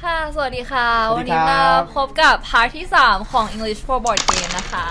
ค่ะสวัสดีค่ะวัวันนี้มาพบกับพาร์ทที่3ของ English for Board Game นะคะ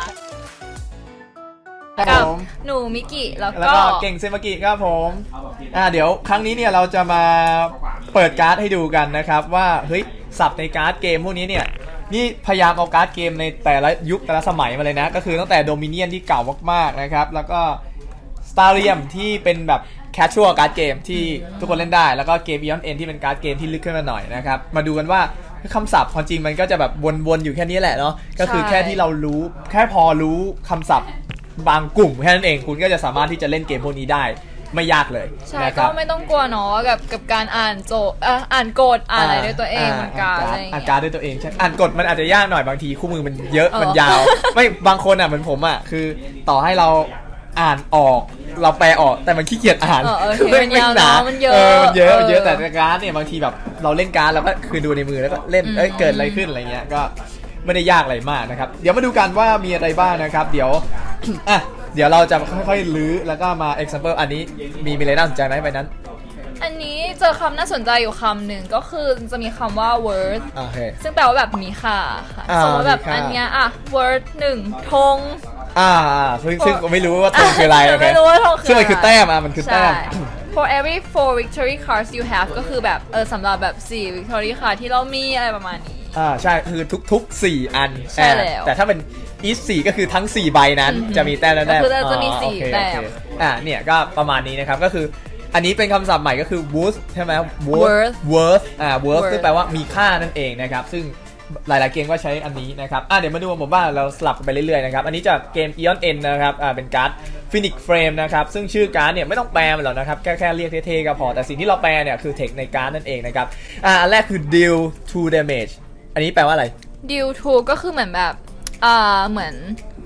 กับหนูมิกิแล้วก็เก่งเซมากิครับผมเดี๋ยวครั้งนี้เนี่ยเราจะมาเปิดการ์ดให้ดูกันนะครับว่าเฮ้ยศัพท์ในการ์ดเกมพวกนี้เนี่ยนี่พยายามเอาการ์ดเกมในแต่ละยุคแต่ละสมัยมาเลยนะก็คือตั้งแต่โดมิเนียนที่เก่ามากๆนะครับแล้วก็สตาร์เรียมที่เป็นแบบแคชชัวร์การ์ดเกมที่ทุกคนเล่นได้แล้วก็เกม Beyond End ที่เป็นการ์ดเกมที่ลึกขึ้นมาหน่อยนะครับมาดูกันว่าคำศัพท์ความจริงมันก็จะแบบวนๆอยู่แค่นี้แหละเนาะก็คือแค่ที่เรารู้แค่พอรู้คำศัพท์บางกลุ่มแค่นั้นเองคุณก็จะสามารถที่จะเล่นเกมพวกนี้ได้ไม่ยากเลยใช่ก็ไม่ต้องกลัวเนาะกับการอ่านโจอ่านกฎอ่านอะไรด้วยตัวเองเหมือนกันอ่านการ์ดด้วยตัวเองใช่อ่านกฎมันอาจจะยากหน่อยบางทีคู่มือมันเยอะมันยาวไม่บางคนเหมือนผมคือต่อให้เราอ่านออกเราแปลออกแต่มันขี้เกียจอ่านมันยาวนะมันเยอะแต่การ์ดเนี่ยบางทีแบบเราเล่นการ์ดเราก็คือดูในมือแล้วก็เล่นเกิดอะไรขึ้นอะไรเงี้ยก็ไม่ได้ยากอะไรมากนะครับเดี๋ยวมาดูกันว่ามีอะไรบ้างนะครับเดี๋ยวเราจะค่อยๆลื้อแล้วก็มา example อันนี้มีอะไรน่าสนใจไหมไปนั้นอันนี้เจอคำน่าสนใจอยู่คำหนึ่งก็คือจะมีคำว่า word ซึ่งแปลว่าแบบมีค่ะสมมติแบบอันเนี้ยword 1ธงซึ่งไม่รู้ว่าธงคืออะไรไม่รู้ว่าธงคืออะไรซึ่งมันคือแต้มมันคือแต้ม for every 4 victory cards you have ก็คือแบบสำหรับแบบ4 victory card ที่เรามีอะไรประมาณนี้ใช่คือทุก4อันใช่แล้วแต่ถ้าเป็น each 4ก็คือทั้ง4ใบนั้นจะมีแต้มแล้วคือจะมี4แต้มเนี่ยก็ประมาณนี้นะครับก็คืออันนี้เป็นคำศัพท์ใหม่ก็คือ worth ใช่ไหม worth ซึ่งแปลว่ามีค่านั่นเองนะครับซึ่งหลายๆเกมก็ใช้อันนี้นะครับเดี๋ยวมาดูผมว่าเราสลับไปเรื่อยๆนะครับอันนี้จากเกม Eon End นะครับเป็นการ์ด Phoenix Frame นะครับซึ่งชื่อการ์ดเนี่ยไม่ต้องแปลมันหรอกนะครับแค่เรียกเท่ๆก็พอแต่สิ่งที่เราแปลเนี่ยคือเทคในการ์ดนั่นเองนะครับอันแรกคือ deal 2 damage อันนี้แปลว่าอะไร deal 2 ก็คือเหมือนแบบเหมือน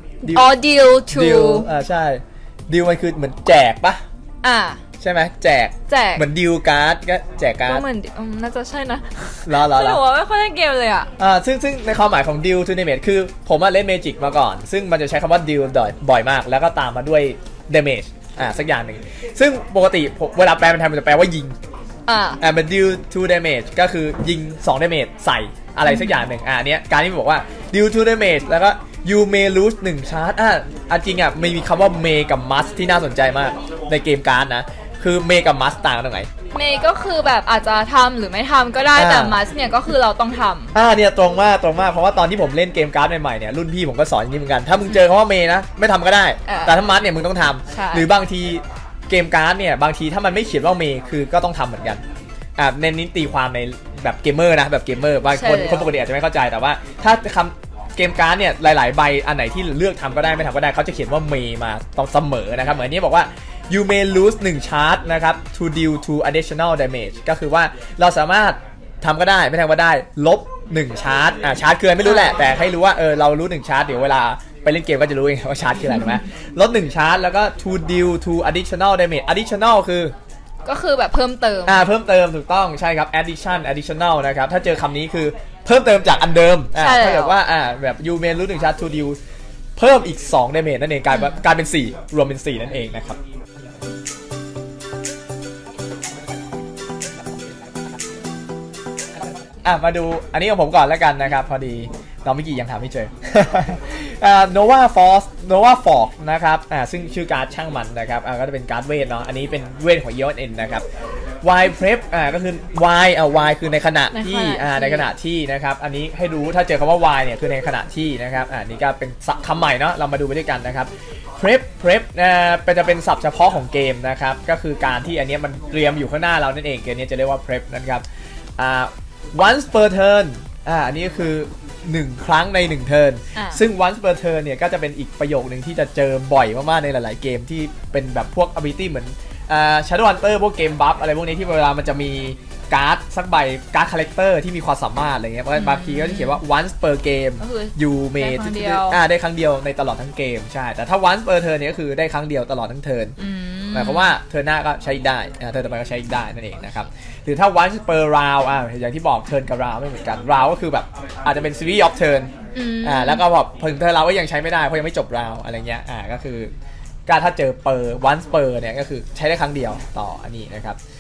deal 2 ใช่ deal มันคือเหมือนแจกปะใช่ไหมแจกเหมือนดิวการ์ดก็แจกการ์ดก็เหมือนน่าจะใช่นะรอไม่รู้ว่าไม่ค่อยเล่นเกมเลยซึ่งในความหมายของดิวทูเนเมทคือผมเล่นเมจิกมาก่อนซึ่งมันจะใช้คำว่าดิวบ่อยมากแล้วก็ตามมาด้วยเดเมจสักอย่างหนึ่งซึ่งปกติเวลาแปลเป็นไทยมันจะแปลว่ายิงเป็นดิวทูเดเมจก็คือยิง2เดเมจใส่อะไรสักอย่างหนึ่งอันเนี้ยการที่บอกว่าดิวทูเดเมจแล้วก็ you may lose 1 ชาร์จจริงมีคำว่า may กับ must ที่น่าสนใจมากในเกมการ์ดนะคือเมย์กับมัสต่างกันตรงไหนเมย์ก็คือแบบอาจจะทำหรือไม่ทำก็ได้แต่มัสเนี่ยก็คือเราต้องทำเนี่ยตรงมากเพราะว่าตอนที่ผมเล่นเกมการ์ดใหม่ๆเนี่ยรุ่นพี่ผมก็สอนอย่างนี้เหมือนกันถ้ามึงเจอคำว่าเมย์นะไม่ทำก็ได้แต่ถ้ามัสเนี่ยมึงต้องทำหรือบางทีเกมการ์ดเนี่ยบางทีถ้ามันไม่เขียนว่าเมย์คือก็ต้องทำเหมือนกันเน้นตีความในแบบเกมเมอร์นะแบบเกมเมอร์บางคนปกติอาจจะไม่เข้าใจแต่ว่าถ้าคำเกมการ์ดเนี่ยหลายๆใบอันไหนที่เลือกทำก็ได้ไม่ทำก็ได้เขาจะเขียนว่าเมย์มาต้องเสมอนะครับเหมือนนี้บอกว่าyou may lose 1 charge นะครับ to deal 2 additional damage ก็คือว่าเราสามารถทำก็ได้ไม่ทำก็ได้ลบ1 charge ชาร์จคืออะไรไม่รู้แหละแต่ให้รู้ว่าเรารู้1 charge เดี๋ยวเวลาไปเล่นเกมก็จะรู้เองว่าชาร์จคืออะไรถูกไหมลด1 charge แล้วก็ to deal 2 additional damage additional คือก็คือแบบเพิ่มเติมเพิ่มเติมถูกต้องใช่ครับ additional นะครับถ้าเจอคำนี้คือเพิ่มเติมจากอันเดิมถ้าแบบว่าแบบ you may lose 1 charge to deal เพิ่มอีก2 damage นั่นเองกลายเป็น4รวมเป็น4นั่นเองนะครับมาดูอันนี้ของผมก่อนแล้วกันนะครับพอดีน้องมิกกี้ยังถามไม่เจอNova Force นะครับซึ่งชื่อการ์ดช่างมันนะครับก็จะเป็นการ์ดเวทเนาะอันนี้เป็นเวทของ Eon End นะครับ Y Prep ก็คือ Y คือในขณะที่นะครับอันนี้ให้รู้ถ้าเจอคำว่า Y เนี่ยคือในขณะที่นะครับนี่ก็เป็นคำใหม่เนาะเรามาดูไปด้วยกันนะครับ Prep จะเป็นศัพท์เฉพาะของเกมนะครับก็คือการที่อันนี้มันเตรียมอยู่ข้างหน้าเรานั่นเองเกมนี้จะเรียกว่า Prep นะครับonce per turn อันนี้ก็คือ1 ครั้งใน1เทิร์นซึ่ง once per turn เนี่ยก็จะเป็นอีกประโยคนึงที่จะเจอบ่อยมากๆในหลายๆเกมที่เป็นแบบพวก ability เหมือนShadow Hunter พวกเกมบัฟอะไรพวกนี้ที่เวลามันจะมีการ์ดสักใบการ์ดคาแรคเตอร์ที่มีความสามารถอะไรเงี้ยบางทีก็จะเขียนว่า once per game you may ได้ครั้งเดียวในตลอดทั้งเกมใช่แต่ถ้า once per turn เนี่ยก็คือได้ครั้งเดียวตลอดทั้งเทิร์นหมายความว่าเทิร์นหน้าก็ใช้ได้เทิร์นต่อไปก็ใช้ได้นั่นเองนะครับหรือถ้า once per round อย่างที่บอกเทิร์นกับ round ไม่เหมือนกัน round ก็คือแบบอาจจะเป็น series of turn แล้วก็แบบเพิ่งเทิร์นเราก็ยังใช้ไม่ได้เพราะยังไม่จบ round อะไรเงี้ยก็คือถ้าเจอonce per เนี่ยก็คือใช้ได้ครั้งเดียวต่ออันนี้นะครับ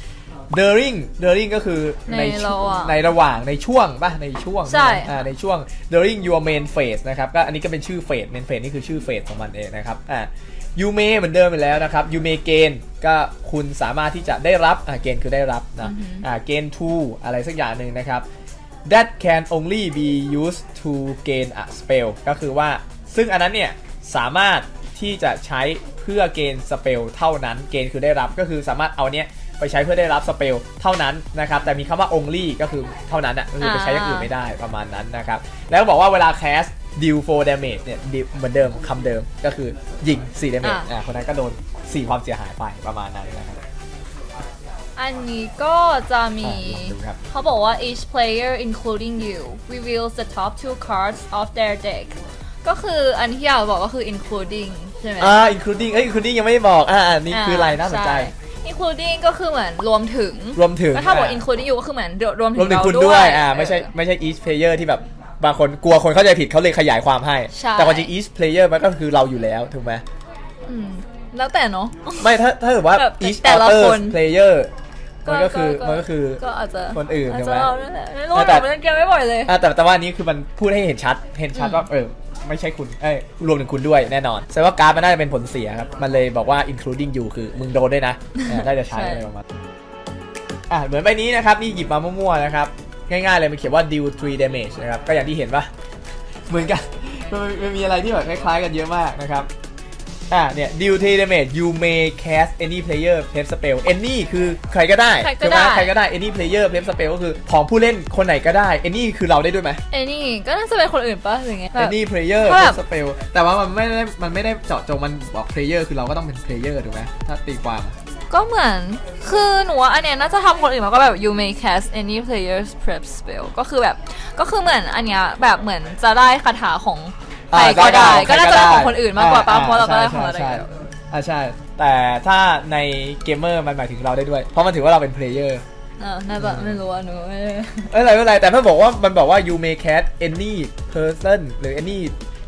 during ก็คือในระหว่างในช่วงป่ะในช่วงใช่ในช่วง during your main phase นะครับก็อันนี้ก็เป็นชื่อ phase main phase นี่คือชื่อ phase ของมันเองนะครับyou may เหมือนเดิมไปแล้วนะครับ you may gain ก็คุณสามารถที่จะได้รับgain คือได้รับนะgain to อะไรสักอย่างหนึ่งนะครับ that can only be used to gain a spell ก็คือว่าซึ่งอันนั้นเนี่ยสามารถที่จะใช้เพื่อเกณฑ์สเปลเท่านั้นเกณฑ์คือได้รับก็คือสามารถเอาเนี้ยไปใช้เพื่อได้รับสเปลเท่านั้นนะครับแต่มีคำว่า only ก็คือเท่านั้นอ่ะก็คือไปใช้อย่างอื่นไม่ได้ประมาณนั้นนะครับแล้วบอกว่าเวลา cast deal 4 damage เนี่ยเหมือนเดิมคำเดิมก็คือยิง4 damage คนนั้นก็โดน4ความเสียหายไปประมาณนั้นนะครับอันนี้ก็จะมีเขาบอกว่า each player including you reveals the top 2 cards of their deck ก็คืออันที่อยากบอกก็คือ including ใช่ไหม including including ยังไม่บอกนี่คืออะไรน่าสนใจ including ก็คือเหมือนรวมถึงแล้วถ้าบอก including you ก็คือเหมือนรวมถึงเราด้วยไม่ใช่ each player ที่แบบบางคนกลัวคนเข้าใจผิดเขาเลยขยายความให้แต่ความจริง each player มันก็คือเราอยู่แล้วถูกไหมแล้วแต่เนาะไม่ถ้าเกิดว่า each other player มันก็คือก็อาจจะคนอื่นถูกไหมแต่มันเกี่ยวไม่บ่อยเลยแต่ว่านี้คือมันพูดให้เห็นชัดว่าไม่ใช่คุณรวมถึงคุณด้วยแน่นอนแสดงว่าการ์ดมันน่าจะเป็นผลเสียครับมันเลยบอกว่า including you คือมึงโดนด้วยนะได้จะใช้อะไรประมาณเหมือนใบนี้นะครับนี่หยิบมามั่วๆนะครับง่ายๆเลยมันเขียนว่า deal 3 damage นะครับก็อย่างที่เห็นป่ะเหมือนกันมันมีอะไรที่แบบคล้ายๆกันเยอะมากนะครับเนี่ย deal 3 damage you may cast any player play spell any คือใครก็ได้ใช่ไหมใครก็ได้ any player play spell ก็คือของผู้เล่นคนไหนก็ได้ any คือเราได้ด้วยไหม any ก็น่าจะเป็นคนอื่นป่ะหรือไง any player play spell แต่ว่ามันไม่ได้เจาะจงมันบอก player คือเราก็ต้องเป็น player ถูกไหมถ้าตีความก็เหมือนคือหนูว่าอันเนี้ยน่าจะทำคนอื่นมาก็แบบ you may cast any player's prep spell ก็คือเหมือนอันเนี้ยแบบเหมือนจะได้คาถาของใครก็ได้ก็น่าจะเป็นของคนอื่นมากกว่าป่ะเพราะเราก็ได้ของเราได้ใช่แต่ถ้าในเกมเมอร์มันหมายถึงเราได้ด้วยเพราะมันถือว่าเราเป็นเพลเยอร์น่าจะไม่รู้หนูอะไรแต่มันบอกว่า you may cast any person หรือ any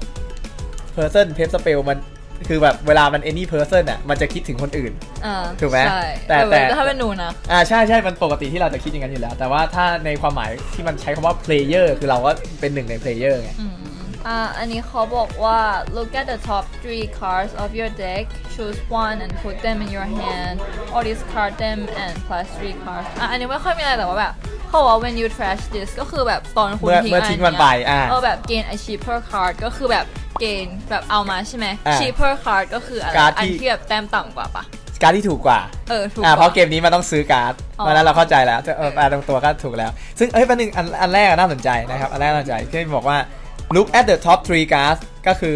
person prep spell มันคือแบบเวลามัน any person อ่ะมันจะคิดถึงคนอื่นถูกไหมแต่ถ้าเป็นหนูนะใช่มันปกติที่เราจะคิดอย่างนั้นอยู่แล้วแต่ว่าถ้าในความหมายที่มันใช้คำว่า player คือเราก็เป็นหนึ่งใน player ไงอันนี้เขาบอกว่า look at the top 3 cards of your deck choose one and put them in your hand or discard them and plus 3 cards อันนี้ไม่ค่อยมีอะไรแต่ว่าแบบเขาบอกว่า when you trash this ก็คือแบบตอนคุณทิ้งมันไปแบบ gain a cheaper card ก็คือแบบเกณฑ์แบบเอามาใช่ไหม cheaper card ก็คืออะไรอันที่แบบแต้มต่ำกว่าปะการ์ดที่ถูกกว่าถูกเพราะเกมนี้มันต้องซื้อการ์ดเพราะนั้นเราเข้าใจแล้วตรงตัวก็ถูกแล้วซึ่งประเด็นอันแรกน่าสนใจนะครับอันแรกน่าสนใจที่บอกว่า look at the top 3 cards ก็คือ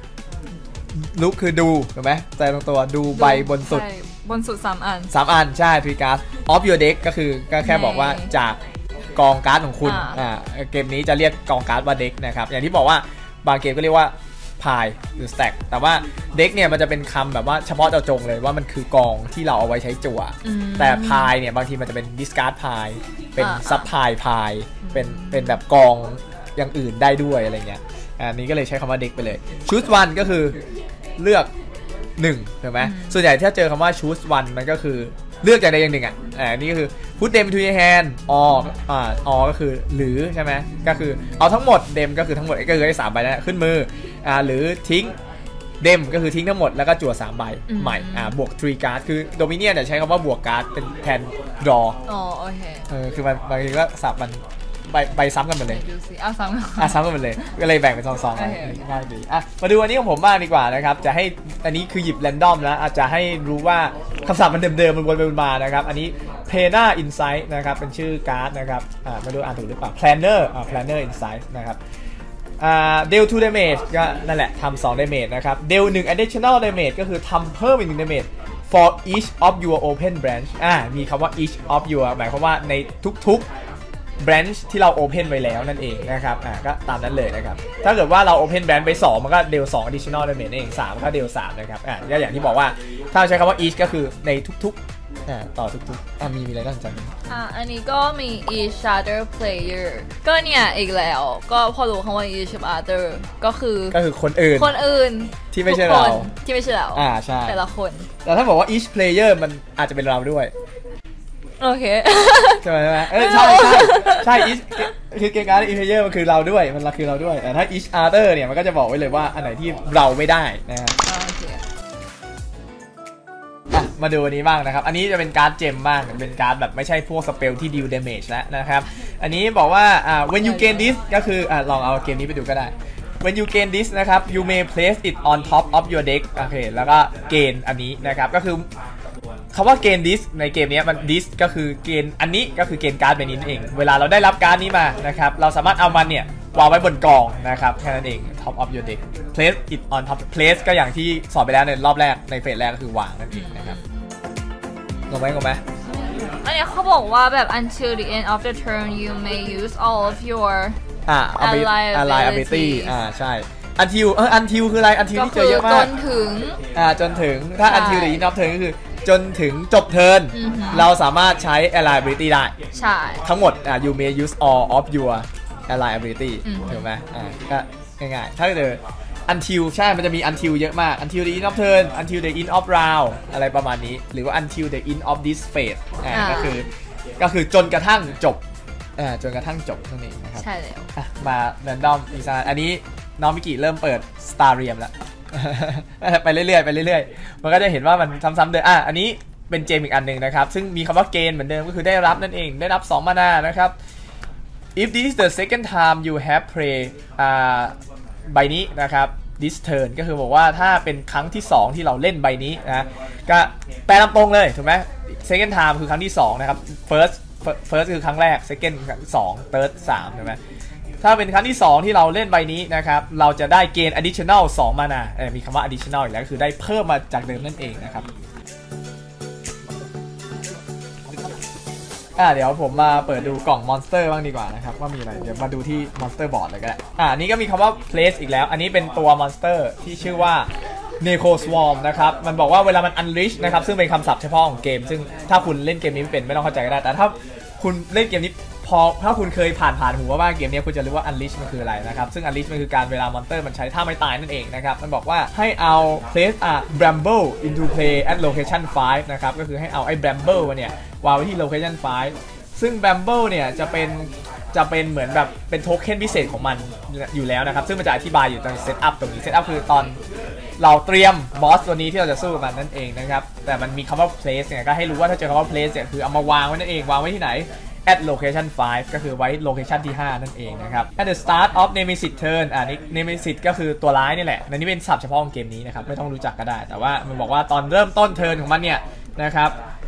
look คือดูถูกไหมแต่ตรงตัวดูใบบนสุด 3 อันใช่ 3 cards of your deck ก็คือก็แค่บอกว่าจากกองการ์ดของคุณเกมนี้จะเรียกกองการ์ดว่า deck นะครับอย่างที่บอกว่าบางเกมก็เรียกว่าพายหรือ stack แต่ว่าเด็กเนี่ยมันจะเป็นคำแบบว่าเฉพาะเจาะจงเลยว่ามันคือกองที่เราเอาไว้ใช้จั่วแต่พายเนี่ยบางทีมันจะเป็น discard พายเป็นซับพายเป็นแบบกองอย่างอื่นได้ด้วยอะไรเงี้ยอันนี้ก็เลยใช้คำว่าเด็กไปเลย choose one ก็คือเลือก1ถูกไหมส่วนใหญ่ถ้าเจอคำว่า choose one มันก็คือเลือกจากใดอย่างหนึ่งนี่ก็คือ put them to your hand or ก็คือหรือใช่ไหมก็คือเอาทั้งหมด them ก็คือทั้งหมดก็คือได้3ใบนะขึ้นมือหรือทิ้ง them ก็คือทิ้งทั้งหมดแล้วก็จั่ว3ใบใหม่บวก 3 การ์ดคือ Dominion เนี่ยใช้คำว่าบวกการ์ดเป็นแทน draw โอเคคือมันบางทีก็สับมันใบซ้ำกันหมดเลยซ้ำกันหมดเลยก็เลยแบ่งเป็นซองๆง่ายดีมาดูอันนี้ของผมบ้างดีกว่านะครับจะให้อันนี้คือหยิบแรนดอมแล้วอาจจะให้รู้ว่าคำศัพท์มันเดิมๆมันวนไปวนมานะครับอันนี้ Planner Insight นะครับเป็นชื่อการ์ดนะครับไม่รู้อ่านถูกหรือเปล่า Planner Insight นะครับdeal 2 damage ก็นั่นแหละทำ2 damage นะครับ deal 1 additional damage ก็คือทำเพิ่มอีก1 damage for each of your open branch มีคำว่า each of your หมายความว่าในทุกbranch ที่เรา open ไว้แล้วนั่นเองนะครับก็ตามนั้นเลยนะครับถ้าเกิดว่าเรา open branch ไป2มันก็ deal 2 additional damage เอง3ก็ deal 3นะครับก็อย่างที่บอกว่าถ้าใช้คำว่า each ก็คือในทุกต่อทุกมีอะไรน่าสนใจอันนี้ก็มี each other player ก็เนี่ยอีกแล้วก็พอรู้คำว่า each other ก็คือคนอื่นที่ไม่ใช่เราใช่แต่ละคนแต่ถ้าบอกว่า each player มันอาจจะเป็นเราด้วยโอเคใช่ไหมใช่ใช่ each คือเกมการ์ด each player มันคือเราด้วยมันคือเราด้วยแต่ถ้า each other เนี่ยมันก็จะบอกไว้เลยว่าอันไหนที่เราไม่ได้นะครับมาดูอันนี้บ้างนะครับอันนี้จะเป็นการ์ดเจมบ้างเป็นการ์ดแบบไม่ใช่พวกสเปลที่ดีลดาเมจแล้วนะครับอันนี้บอกว่าwhen you gain this ก็คือลองเอาเกมนี้ไปดูก็ได้ when you gain this นะครับ you may place it on top of your deck โอเคแล้วก็เกณฑ์อันนี้นะครับก็คือคำว่าเกณฑ์ this ในเกมนี้มัน this ก็คือเกณฑ์อันนี้ก็คือเกณฑ์การ์ดใบนี้นั่นเองเวลาเราได้รับการ์ดนี้มานะครับเราสามารถเอามันเนี่ยวางไว้บนกองนะครับแค่นั้นเอง top of your deck place it on top place ก็อย่างที่สอนไปแล้วในรอบแรกในเฟสแรกก็คือวางนั่นเองนะครับงงไหมอันนี้เขาบอกว่าแบบ until the end of the turn you may use all of your ally ability ใช่ until คืออะไร until ที่เจอเยอะมากจนถึงถ้า until the end of turn ก็คือจนถึงจบเทิร์นเราสามารถใช้ ally ability ได้ใช่ทั้งหมดyou may use all of your ally ability ถูกไหมก็ง่ายๆถ้าเกิดuntil ใช่มันจะมี until เยอะมาก until the end of turn until the end of round อะไรประมาณนี้หรือว่า until the end of this phase ก็คือจนกระทั่งจบจนกระทั่งจบนั่นเองนะครับใช่แล้วมา random design อันนี้น้องมิกิเริ่มเปิด Starium แล้ว ไปเรื่อยๆมันก็จะเห็นว่ามันซ้ำๆเดิมอันนี้เป็นเจมอีกอันหนึ่งนะครับซึ่งมีคำว่าเกณฑ์เหมือนเดิมก็คือได้รับนั่นเองได้รับ2มานานะครับ if this is the second time you have play ใบนี้นะครับ this turn ก็คือบอกว่าถ้าเป็นครั้งที่2ที่เราเล่นใบนี้นะก็แปลตามตรงเลยถูกไหม second time คือครั้งที่2นะครับ first คือครั้งแรก second 2 third 3ใช่ไหมถ้าเป็นครั้งที่2ที่เราเล่นใบนี้นะครับเราจะได้เกณฑ์ additional 2 มานามีคำว่า additional อีกแล้วคือได้เพิ่มมาจากเดิมนั่นเองนะครับเดี๋ยวผมมาเปิดดูกล่องมอนสเตอร์บ้างดีกว่านะครับว่ามีอะไรเดี๋ยวมาดูที่มอนสเตอร์บอร์ดเลยก็ได้อันนี้ก็มีคำว่า place อีกแล้วอันนี้เป็นตัวมอนสเตอร์ที่ชื่อว่า Necro Swarm นะครับมันบอกว่าเวลามัน unleash นะครับซึ่งเป็นคำศัพท์เฉพาะของเกมซึ่งถ้าคุณเล่นเกมนี้ไม่เป็นไม่ต้องเข้าใจก็ได้แต่ถ้าคุณเล่นเกมนี้ถ้าคุณเคยผ่านหูว่าเกมนี้คุณจะรู้ว่า unleash มันคืออะไรนะครับซึ่ง unleash มันคือการเวลามอนสเตอร์มันใช้ท่าไม่ตายนั่นเองนะครับมันบอกว่าให้เอา place a bramble into play at location 5นะครับก็คือให้เอาไอ้ bramble เนี่ยวางไว้ที่ location 5ซึ่ง bramble เนี่ยจะเป็นเหมือนแบบเป็นโทเค็นพิเศษของมันอยู่แล้วนะครับซึ่งมันจะอธิบายอยู่ตรงเซตอัพตรงนี้เซตอัพคือตอนเราเตรียมบอสตัวนี้ที่เราจะสู้กับมันนั่นเองนะครับแต่มันมีคำว่า place เนี่ยก็ให้รู้ว่าถ้าเจอคำว่า place เนี่ยคือเอามาวางไว้นั่นเองวางไว้ที่ไหน at location 5ก็คือไว้ location ที่5นั่นเองนะครับ at the start of Nemesis turnนี่ Nemesis ก็คือตัวร้ายนี่แหละในนี้เป็นศัพท์เฉพาะของเกมนี้นะครับไม่ต้องรู้จักก็ได้แต่ว่ามันบอกว่าตอนเริ่มต้นเทิร์นของมันเนี่ยนะครับ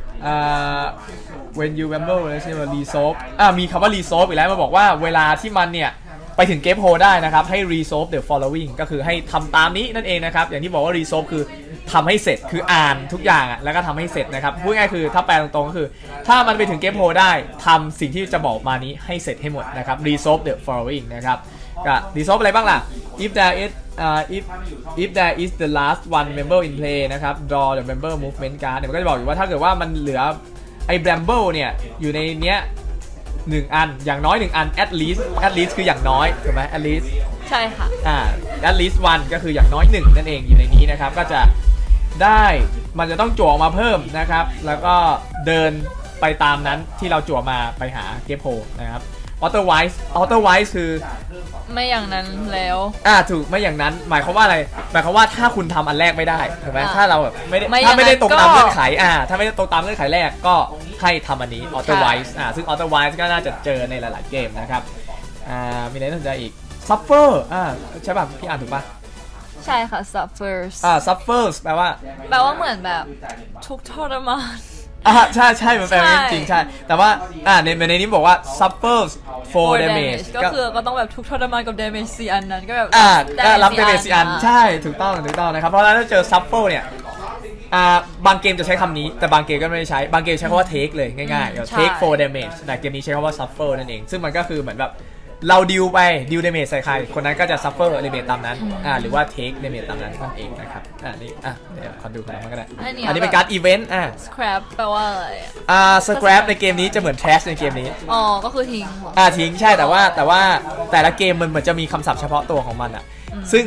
when you ramble แล้วใช่ไหม resolve มีคำว่า resolve อีกแล้วมาบอกว่าเวลาที่มันเนี่ยไปถึงเกมโฮได้นะครับให้ resolve the following ก็คือให้ทำตามนี้นั่นเองนะครับอย่างที่บอกว่า resolve คือทำให้เสร็จคืออ่านทุกอย่างแล้วก็ทำให้เสร็จนะครับพูดง่ายคือถ้าแปลตรงๆก็คือถ้ามันไปถึงเกมโฮได้ทำสิ่งที่จะบอกมานี้ให้เสร็จให้หมดนะครับ resolve the following นะครับก็ resolve อะไรบ้างล่ะ if there is the last one member in play นะครับ draw the member movement card เนี่ยมันก็จะบอกอยู่ว่าถ้าเกิดว่ามันเหลือไอ้ bramble เนี่ยอยู่ในเนี้ย1อันอย่างน้อย1อัน at least คืออย่างน้อยถูกไหม at least ใช่ค่ะ at least one ก็คืออย่างน้อย1นั่นเองอยู่ในนี้นะครับก็จะได้มันจะต้องจั่วออกมาเพิ่มนะครับแล้วก็เดินไปตามนั้นที่เราจั่วมาไปหาเกมโฮนะครับ otherwise คือไม่อย่างนั้นแล้วถูกไม่อย่างนั้นหมายความว่าอะไรหมายความว่าถ้าคุณทำอันแรกไม่ได้ถูกไหมถ้าเราแบบถ้าไม่ได้ตรงตามเงื่อนไขถ้าไม่ได้ตรงตามเงื่อนไขแรกก็ให้ทำอันนี้ otherwise ซึ่ง otherwise ก็น่าจะเจอในหลายๆเกมนะครับมีอะไรน่าสนใจอีก suffer ใช่ป่ะพี่อ่านถูกป่ะใช่ค่ะ suffers suffers แปลว่าเหมือนแบบทุกทรมานใช่มันแปลว่าจริงใช่แต่ว่าในนี้บอกว่า suffers for damage ก็คือก็ต้องแบบทุกทรมานกับ damage 4 อันนั้นก็แบบรับ damage 4 อันใช่ถูกต้องนะครับเพราะฉะนั้นถ้าเจอ suffer เนี่ยบางเกมจะใช้คำนี้แต่บางเกมก็ไม่ได้ใช้บางเกมใช้คำว่า take เลยง่ายๆ take for damage แต่เกมนี้ใช้คำว่า suffer นั่นเองซึ่งมันก็คือเหมือนแบบเราดิวดาเมจใส่ใครคนนั้นก็จะ suffer damage ตามนั้นหรือว่า take damage ตามนั้นนั่นเองนะครับนี่เดี๋ยวขอดูกันมันก็ได้อันนี้เป็นการ์ดอีเวนต์ scrap แปลว่าอะไร scrap ในเกมนี้จะเหมือน trash ในเกมนี้ก็คือทิ้งทิ้งใช่แต่ว่าแต่ละเกมมันเหมือนจะมีคำศัพท์เฉพาะตัวของมันซึ่ง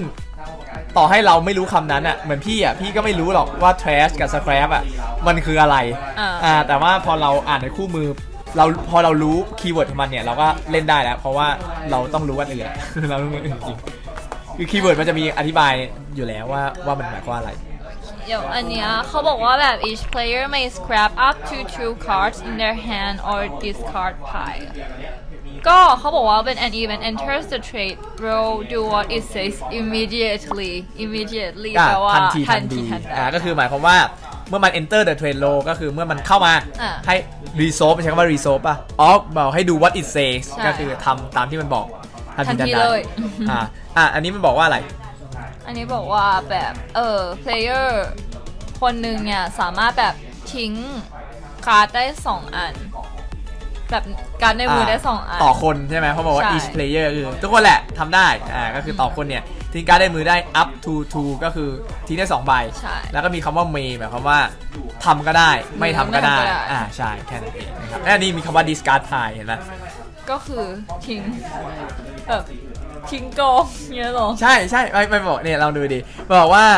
ต่อให้เราไม่รู้คำนั้นอ่ะเหมือนพี่ก็ไม่รู้หรอกว่า trash กับ scrap อ่ะมันคืออะไรแต่ว่าพอเราอ่านในคู่มือพอเรารู้คีย์เวิร์ดของมันเนี่ยเราก็เล่นได้แล้วเพราะว่าเราต้องรู้อันอื่นเราต้องรู้อื่นจริงคือคีย์เวิร์ดมันจะมีอธิบายอยู่แล้วว่ามันหมายความว่าอะไรเดี๋ยวอันเนี้ยเขาบอกว่าแบบ each player may scrap up to 2 cards in their hand or discard pile ก็เขาบอกว่า when an event enters the trade roll do what it says immediately แปลว่าทันทีก็คือหมายความว่าเมื่อมัน enter the trade roll ก็คือเมื่อมันเข้ามาให้ resolve ใช้คำว่า resolve ป่ะบอกให้ดู what it says ก็คือทำตามที่มันบอกทันทีเลยอันนี้มันบอกว่าอะไรอันนี้บอกว่าแบบplayer คนหนึ่งเนี่ยสามารถแบบทิ้งการ์ดได้2อันแบบการ์ดในมือได้2อันต่อคนใช่ไหมเขาบอกว่า each player คือทุกคนแหละทำได้ก็คือต่อคนเนี่ยทิ้งการ์ดในมือได้ up to 2ก็คือทิ้งได้2ใบแล้วก็มีคำว่า may หมายความว่าทำก็ได้ไม่ทำก็ได้ใช่แค่นั้นเองนะครับและนี่มีคำว่า discard pile เห็นไหมก็คือทิ้งแบบทิ้งกองเงี้ยหรอใช่ไม่บอกเนี่ยเราดูดิบอกว่า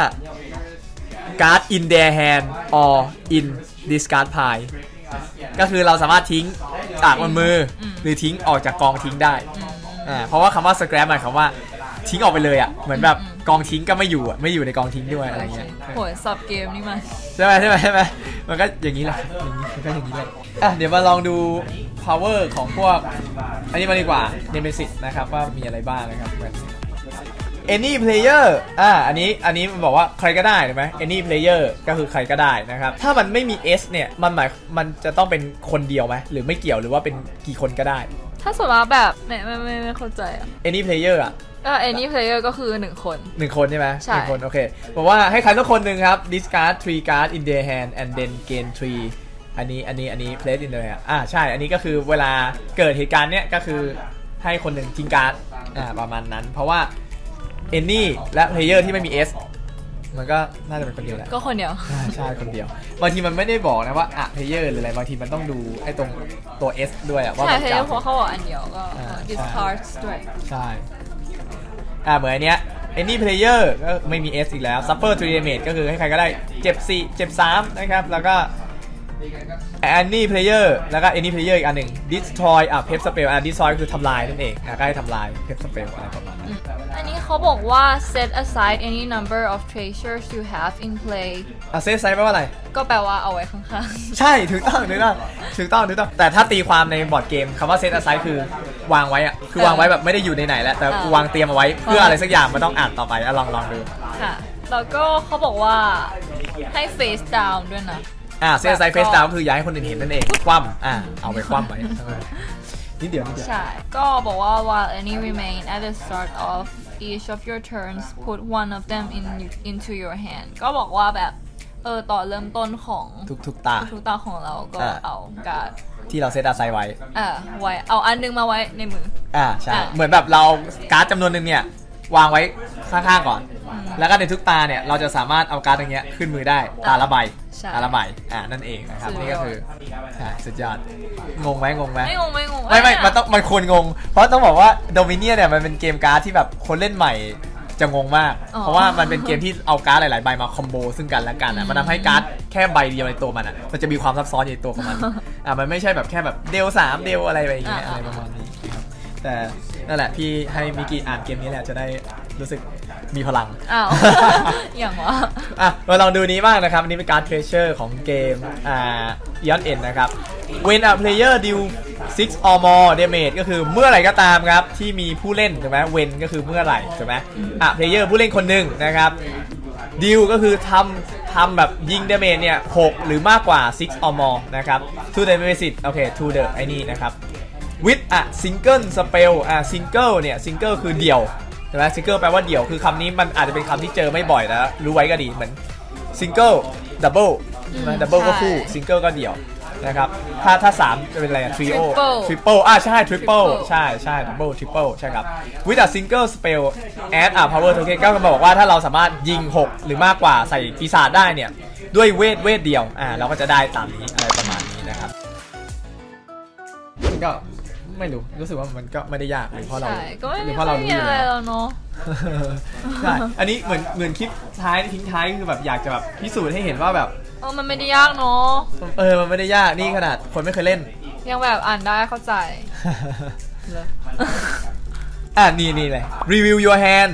card in their hand or in discard pile ก็คือเราสามารถทิ้งจากบนมือหรือทิ้งออกจากกองทิ้งได้เพราะว่าคำว่า scrap หมายความว่าทิ้งออกไปเลยอ่ะเหมือนแบบกองทิ้งก็ไม่อยู่ในกองทิ้งด้วยอะไรเงี้ยโหยซับเกมนี่มันใช่ไหมมันก็อย่างนี้แหละมันก็อย่างนี้เลยเดี๋ยวมาลองดู power ของพวกอันนี้มาดีกว่า Nemesis นะครับว่ามีอะไรบ้างนะครับ any player อันนี้มันบอกว่าใครก็ได้ใช่ไหม any player ก็คือใครก็ได้นะครับถ้ามันไม่มี s เนี่ยมันจะต้องเป็นคนเดียวไหมหรือไม่เกี่ยวหรือว่าเป็นกี่คนก็ได้ถ้าสมมติแบบไม่เข้าใจ any player any player ก็คือ1 คนใช่ไหมใช่1 คนโอเคบอกว่าให้ใครสักคนหนึ่งครับ discard 3 cards in their hand and then gain 3อันนี้ place in their hand ใช่อันนี้ก็คือเวลาเกิดเหตุการณ์เนี้ยก็คือให้คนหนึ่งทิ้งการ์ดประมาณนั้นเพราะว่า any และ player ที่ไม่มี s มันก็น่าจะเป็นคนเดียวแหละก็คนเดียวใช่คนเดียวบางทีมันไม่ได้บอกนะว่าplayer หรืออะไรบางทีมันต้องดูไอ้ตรงตัว s ด้วยว่าใช่ player เพราะเขาบอกอันเดียวก็ discard ด้วยใช่เหมือนอันเนี้ย any player ก็ไม่มี S อีกแล้ว suffer 3 damage ก็คือให้ใครก็ได้เจ็บ4เจ็บ3นะครับแล้วก็ any player แล้วก็ any player อีกอันหนึ่ง destroy pep spell destroy คือทำลายนั่นเองก็ให้ทำลาย pep spell อะไรประมาณนั้นอันนี้เขาบอกว่า set aside any number of treasures you have in play set aside แปลว่าอะไรก็แปลว่าเอาไว้ข้างๆใช่ถูกต้องแต่ถ้าตีความในบอร์ดเกมคำว่า set aside คือวางไว้คือวางไว้แบบไม่ได้อยู่ในไหนแล้วแต่วางเตรียมเอาไว้เพื่ออะไรสักอย่างมันต้องอ่านต่อไปลองดูค่ะแล้วก็เขาบอกว่าให้ face down ด้วยนะเซตไซด์เฟสดาวคือย้ายให้คนอื่นเห็นนั่นเองคว่ำเอาไปคว่ำไว้นิดเดียวใช่ก็บอกว่า while any remain at the start of each of your turns put one of them into your hand ก็บอกว่าแบบต่อเริ่มต้นของทุกตาของเราก็เอาการ์ดที่เราเซตไซด์ไว้เอาอันนึงมาไว้ในมือใช่เหมือนแบบเราการ์ดจำนวนนึงเนี่ยวางไว้ข้างๆก่อนแล้วก็ในทุกตาเนี่ยเราจะสามารถเอาการ์ดอย่างเงี้ยขึ้นมือได้ตาละใบนั่นเองนะครับนี่ก็คือสุดยอดงงไหมไม่งงมันควรงงเพราะต้องบอกว่าโดมิเนียเนี่ยมันเป็นเกมการ์ดที่แบบคนเล่นใหม่จะงงมากเพราะว่ามันเป็นเกมที่เอาการ์ดหลายๆใบมาคอมโบซึ่งกันและกันมันทำให้การ์ดแค่ใบเดียวในตัวมันจะมีความซับซ้อนในตัวของมันมันไม่ใช่แบบแค่แบบเดล3เดลอะไรแบบนี้อะไรประมาณนี้แต่นั่นแหละพี่ให้มิกิอ่านเกมนี้แหละจะได้รู้สึกมีพลังอย่างวะมาลองดูนี้บ้างนะครับนี่เป็นการ์ดเทรเชอร์ของเกมBeyond End นะครับ When a player deal 6 or more damage ก็คือเมื่อไหร่ก็ตามครับที่มีผู้เล่นถูกไหม When ก็คือเมื่อไหร่ถูกไหมplayer ผู้เล่นคนหนึ่งนะครับ deal ก็คือทำแบบยิง damage เนี่ย6หรือมากกว่า6 or more นะครับ to the Nemesis โอเค to the ไอ้นี่นะครับ with a single spell single เนี่ย single คือเดี่ยวใช่ไหม single แปลว่าเดี่ยวคือคำนี้มันอาจจะเป็นคำที่เจอไม่บ่อยแล้วรู้ไว้ก็ดีเหมือน single double ใช่ไหม double ก็คู่ single ก็เดี่ยวนะครับถ้า3จะเป็นอะไรtrio tripleใช่ triple ใช่ double triple ใช่ครับ with a single spell add a power token ก็บอกว่าถ้าเราสามารถยิง6หรือมากกว่าใส่ปีศาจได้เนี่ยด้วยเวทเดียวเราก็จะได้ตามนี้อะไรประมาณนี้นะครับก็ไม่รู้สึกว่ามันก็ไม่ได้ยากหรือเพราะเราใช่ก็ไม่หรืมีเพราะเรารู้อะไรแล้วเนาะใช่อันนี้เหมือนคลิปทิ้งท้ายคือแบบอยากจะแบบพิสูจน์ให้เห็นว่าแบบมันไม่ได้ยากเนาะมันไม่ได้ยากนี่ขนาดคนไม่เคยเล่นยังแบบอ่านได้เข้าใจนี่เลย review your hand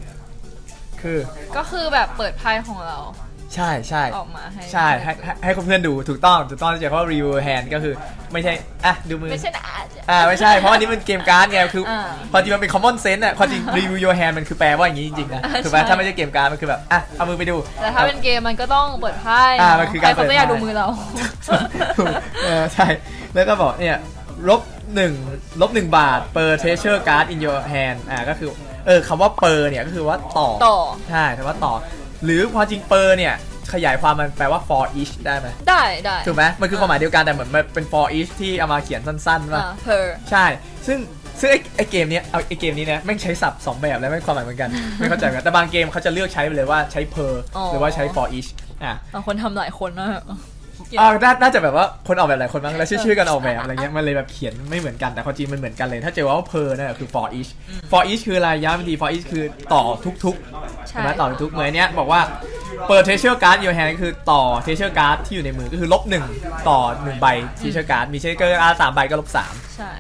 ก็คือแบบเปิดไพ่ของเราใช่ออกมาให้ใช่ให้เพื่อนๆดูถูกต้องที่จะเพราะ review your hand ก็คือไม่ใช่ดูมือไม่ใช่นะไม่ใช่เพราะอันนี้มันเกมการ์ดไงคือพอจริงมันเป็น common sense อ่ะพอจริง review your hand มันคือแปลว่าอย่างนี้จริงๆนะคือถ้าไม่ใช่เกมการ์ดมันคือแบบเอามือไปดูแต่ถ้าเป็นเกมมันก็ต้องเปิดไพ่มันคือการเปิดไพ่ใครเขาจะอยากดูมือเราใช่แล้วก็บอกเนี่ยลบ1 บาท per treasure card in your hand ก็คือคำว่า per เนี่ยก็คือว่าต่อใช่แต่ว่าต่อหรือพอจริง per เนี่ยขยายความมันแปลว่า for each ได้ไหมได้ถูกไหมมันคือความหมายเดียวกันแต่เหมือนมันเป็น for each ที่เอามาเขียนสั้นๆว่า per ใช่ซึ่งไอเกมนี้เนี่ยแม่งใช้ศัพท์2แบบแล้วไม่ความหมายเหมือนกันไม่เข้าใจกันแต่บางเกมเขาจะเลือกใช้ไปเลยว่าใช้ per หรือว่าใช้ for each บางคนทำหลายคนนะน่าจะแบบว่าคนออกแบบหลายคนมั้งแล้วชื่อกันออกแบบอะไรเงี้ยมันเลยแบบเขียนไม่เหมือนกันแต่ความจริงมันเหมือนกันเลยถ้าเจอว่า per เนี่ยคือ for each คืออะไรย้ำอีกที for each คือต่อทุกใช่ไหมต่อทุกเหมือนเนี้ยบอกว่าเปิด treasure card your hand คือต่อ treasure card ที่อยู่ในมือก็คือ-1ต่อ1ใบ treasure card มี treasure card 3 ใบก็-3 ใช่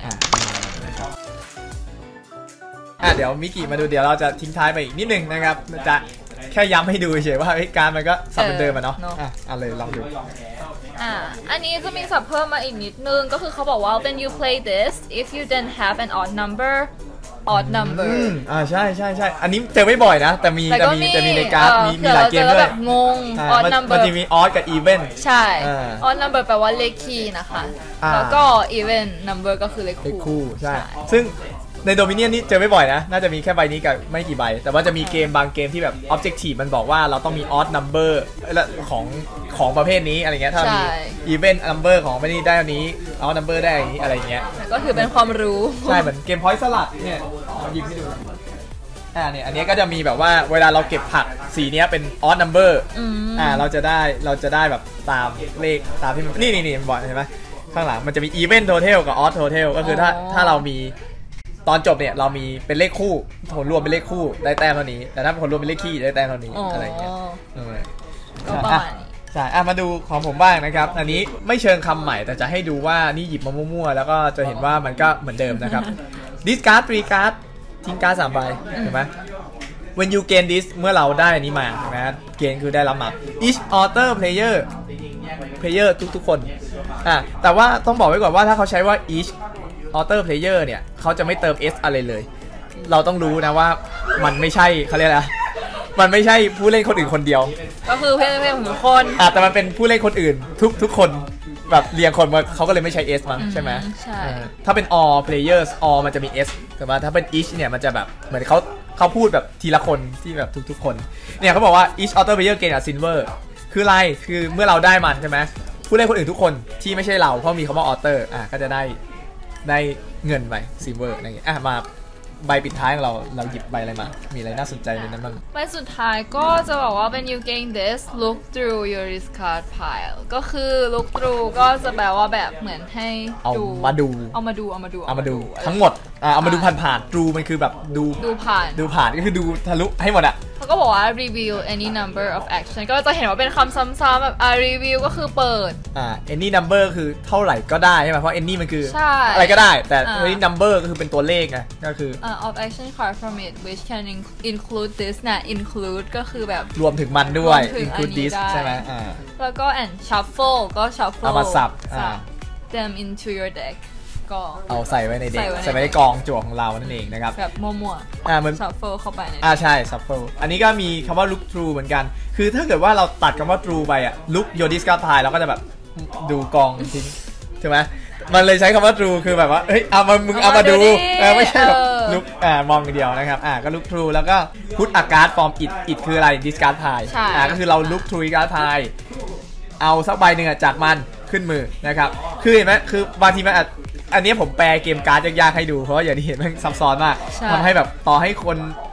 เดี๋ยวมิกิมาดูเดี๋ยวเราจะทิ้งท้ายไปอีกนิดนึงนะครับจะแค่ย้ำให้ดูเฉยว่าการมันก็สับเหมือนเดิมเนาะเลยลองดูอันนี้จะมีศัพท์เพิ่มมาอีกนิดนึงก็คือเขาบอกว่า when you play this if you then have an odd number ใช่อันนี้เจอไม่บ่อยนะแต่มีในการ์ดมีหลายเกมด้วยงง odd number มันจะมี odd กับ even ใช่ odd number แปลว่าเลขคี่นะคะแล้วก็ even number ก็คือเลขคู่ใช่ซึ่งในโดมิเนียนนี่เจอไม่บ่อยนะน่าจะมีแค่ใบนี้กับไม่กี่ใบแต่ว่าจะมีเกมบางเกมที่แบบ objective มันบอกว่าเราต้องมี odd number ของประเภทนี้อะไรเงี้ยถ้ามี even number ของไม่ได้อันนี้ odd number ได้อย่างนี้อะไรเงี้ยก็ถือเป็นความรู้ใช่เหมือนเกม point สลัดเนี่ยหยิบให้ดูเนี่ยอันนี้ก็จะมีแบบว่าเวลาเราเก็บผักสีนี้เป็น odd number เราจะได้แบบตามเลขตามที่มันนี่มันบอกเห็นไหมข้างหลังมันจะมี even total กับ odd total ก็คือถ้าเรามีตอนจบเนี่ยเรามีเป็นเลขคู่ผลรวมเป็นเลขคู่ได้แต้มเท่านี้แต่ถ้าผลรวมเป็นเลขคี่ได้แต้มเท่านี้อะไรเงี้ยก็ประมาณนี้ใช่มาดูของผมบ้างนะครับอันนี้ไม่เชิงคำใหม่แต่จะให้ดูว่านี่หยิบมามั่วๆแล้วก็จะเห็นว่ามันก็เหมือนเดิมนะครับ discard 3 card ทิ้งการ์ด3ใบเห็นไหม when you gain this เมื่อเราได้อันนี้มาใช่ไหมเกณฑ์คือได้รับมา each author player ทุกคนแต่ว่าต้องบอกไว้ก่อนว่าถ้าเขาใช้ว่า each author player เนี่ยเขาจะไม่เติม s อะไรเลยเราต้องรู้นะว่ามันไม่ใช่เขาเรียกอะไรมันไม่ใช่ผู้เล่นคนอื่นคนเดียวก็คือเพื่อนของทุกคนแต่มันเป็นผู้เล่นคนอื่นทุกคนแบบเรียงคนมาเขาก็เลยไม่ใช้ s มั้งใช่ไหมใช่ถ้าเป็น all players all มันจะมี s แต่ว่าถ้าเป็น each เนี่ยมันจะแบบเหมือนเขาพูดแบบทีละคนที่แบบทุกคนเนี่ยเขาบอกว่า each author player gain a silver คืออะไรคือเมื่อเราได้มันใช่ไหมผู้เล่นคนอื่นทุกคนที่ไม่ใช่เราเพราะมีคำว่า author ก็จะได้เงินไปซิลเวอร์อะไรอย่างเงี้ยมาใบปิดท้ายของเราหยิบใบอะไรมามีอะไรน่าสนใจในนั้นบ้างใบสุดท้ายก็จะบอกว่า when you gain this look through your discard pile ก็คือ look through ก็จะแปลว่าแบบเหมือนให้เอามาดูทั้งหมดเอามาดูผ่านๆ through มันคือแบบดูผ่านก็คือดูทะลุให้หมดเขาก็บอกว่า reveal any number of action ก็จะเห็นว่าเป็นคำซ้ำๆแบบreveal ก็คือเปิด any number คือเท่าไหร่ก็ได้ใช่ไหมเพราะ any มันคืออะไรก็ได้แต่ any number ก็คือเป็นตัวเลขไงก็คือ of action card from it which can include this นะ include ก็คือแบบรวมถึงมันด้วย include this ใช่ไหมแล้วก็ and shuffle ก็ shuffle เอามาสับ them into your deck ก็เอาใส่ไว้ในเด็กใส่ไว้ในกองจั่วของเรานั่นเองนะครับแบบมั่วๆเหมือน shuffle เข้าไปใช่ shuffle อันนี้ก็มีคำว่า look through เหมือนกันคือถ้าเกิดว่าเราตัดคำว่า through ไปlook your discard pile เราก็จะแบบดูกองทิ้งใช่ไหมมันเลยใช้คำว่า true คือแบบว่าเฮ้ยมึงเอามาดูไม่ใช่แบบลุกมองอย่างเดียวนะครับก็ look through แล้วก็ put a card from it คืออะไร discard pile ก็คือเรา look through discard pile เอาสักใบหนึ่งจากมันขึ้นมือนะครับคือเห็นไหมคือบางทีมันอันนี้ผมแปลเกมการ์ดยากๆให้ดูเพราะว่าอย่างที่เห็นมันซับซ้อนมากทำให้แบบต่อให้คน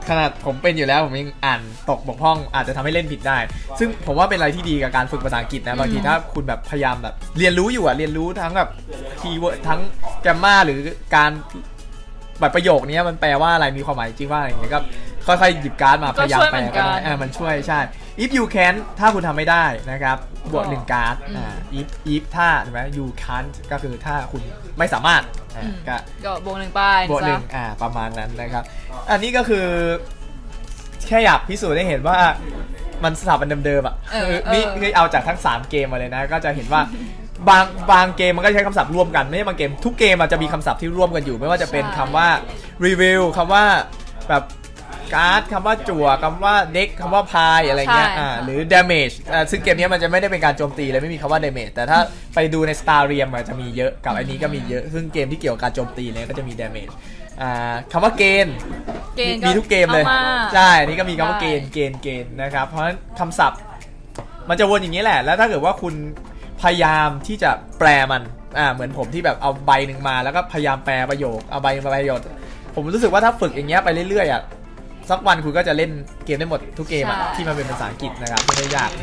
ขนาดผมเป็นอยู่แล้วผมยังอ่านตกบกพร่องอาจจะทำให้เล่นผิดได้ ซึ่งผมว่าเป็นอะไรที่ดีกับการฝึกภาษาอังกฤษนะบางทีถ้าคุณแบบพยายามแบบเรียนรู้อยู่อะเรียนรู้ทั้งแบบคีย์เวิร์ดทั้งแกรมมาหรือการแบบประโยคนี้มันแปลว่าอะไรมีความหมายจริงว่าอะไรอย่างเงี้ยก็ค่อยๆหยิบการ์ดมาพยายามแปลกันมันช่วยใช่ if you can ถ้าคุณทำไม่ได้นะครับบวก1การ์ดif ถ้าใช่ไหม you can't ก็คือถ้าคุณไม่สามารถก็บวก1ไปบวก1ประมาณนั้นนะครับอันนี้ก็คือแค่อยากพิสูจน์ให้เห็นว่ามันสถาบันเดิมๆอ่ะนี่เอาจากทั้ง3เกมมาเลยนะก็จะเห็นว่าบางเกมมันก็ใช้คำศัพท์ร่วมกันไม่ใช่บางเกมทุกเกมมันจะมีคำศัพท์ที่ร่วมกันอยู่ไม่ว่าจะเป็นคำว่ารีวิวคำว่าแบบการ์ดคำว่าจั่วคำว่าเด็กคำว่าพายอะไรเงี้ยหรือ damage ซึ่งเกมนี้มันจะไม่ได้เป็นการโจมตีเลยไม่มีคำว่า damage แต่ถ้าไปดูใน Star Realm มันจะมีเยอะกับอันนี้ก็มีเยอะซึ่งเกมที่เกี่ยวกับการโจมตีเนี่ยก็จะมี damage คำว่าเกณฑ์มีทุกเกมเลยใช่นี่ก็มีคำว่าเกณฑ์นะครับเพราะฉะนั้นคำศัพท์มันจะวนอย่างนี้แหละแล้วถ้าเกิดว่าคุณพยายามที่จะแปลมันเหมือนผมที่แบบเอาใบหนึ่งมาแล้วก็พยายามแปลประโยคเอาใบมาประโยคผมรู้สึกว่าถ้าฝึกอย่างเงี้ยไปเรื่อยๆสักวันคุณก็จะเล่นเกมได้หมดทุกเกมที่มันเป็นภาษาอังกฤษนะครับไม่ได้ยาก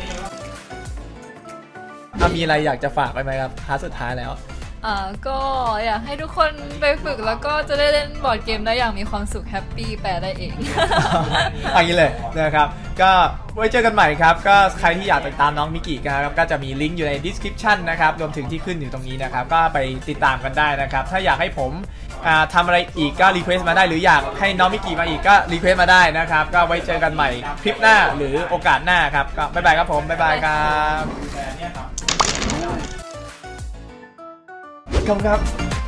มีอะไรอยากจะฝากไปไหมครับพาร์ทสุดท้ายแล้วก็อยากให้ทุกคนไปฝึกแล้วก็จะได้เล่นบอร์ดเกมได้อย่างมีความสุขแฮปปี้แปลได้เองอย่างนี้เลยนะครับก็ไว้เจอกันใหม่ครับก็ใครที่อยากติดตามน้องมิกินะครับก็จะมีลิงก์อยู่ใน description นะครับรวมถึงที่ขึ้นอยู่ตรงนี้นะครับก็ไปติดตามกันได้นะครับถ้าอยากให้ผมทำอะไรอีกก็รีเควสต์มาได้หรืออยากให้น้องมิกิมาอีกก็รีเควสต์มาได้นะครับก็ไว้เจอกันใหม่คลิปหน้าหรือโอกาสหน้าครับก็บ๊ายบายครับผมบ๊ายบายครับขอบคุณครับ